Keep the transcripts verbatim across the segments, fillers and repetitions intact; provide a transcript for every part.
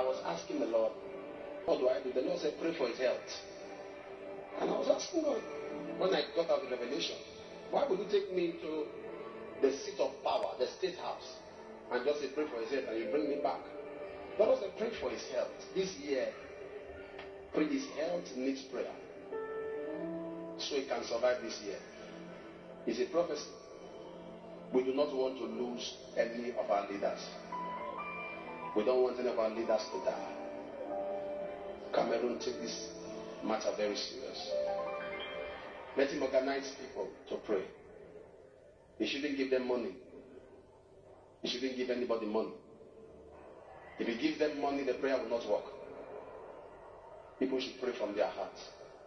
was asking the Lord, what do I do? The Lord said, pray for his health. And I was asking God, when I got out the revelation, why would you take me to the seat of power, the state house, and just say, pray for his health, and you bring me back? The Lord said, pray for his health. This year, pray his health needs prayer, so he can survive this year. It's a prophecy. We do not want to lose any of our leaders. We don't want any of our leaders to die. Cameroon, take this matter very serious. Let him organize people to pray. He shouldn't give them money. He shouldn't give anybody money. If he gives them money, the prayer will not work. People should pray from their hearts.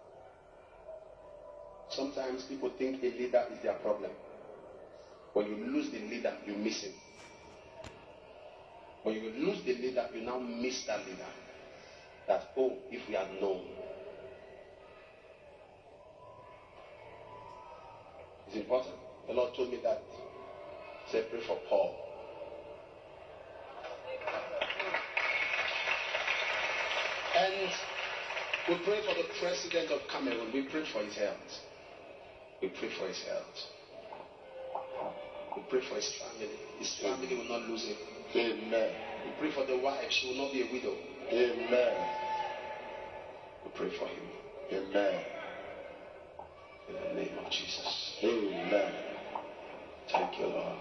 Sometimes people think a leader is their problem. When you lose the leader, you miss him. When you lose the leader, you now miss that leader. That, oh, if we had known. It's important. The Lord told me that. Say, pray for Paul. And we pray for the President of Cameroon. We pray for his health. We pray for his health. We pray for his family. His family will not lose him. Amen. We pray for the wife. She will not be a widow. Amen. We pray for him. Amen. In the name of Jesus. Amen. Thank you, Lord.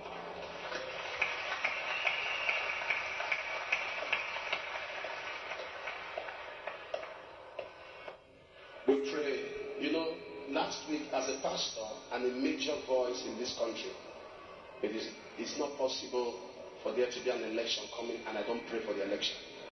We pray. You know, last week as a pastor and a major voice in this country, it is it's not possible for there to be an election coming and I don't pray for the election.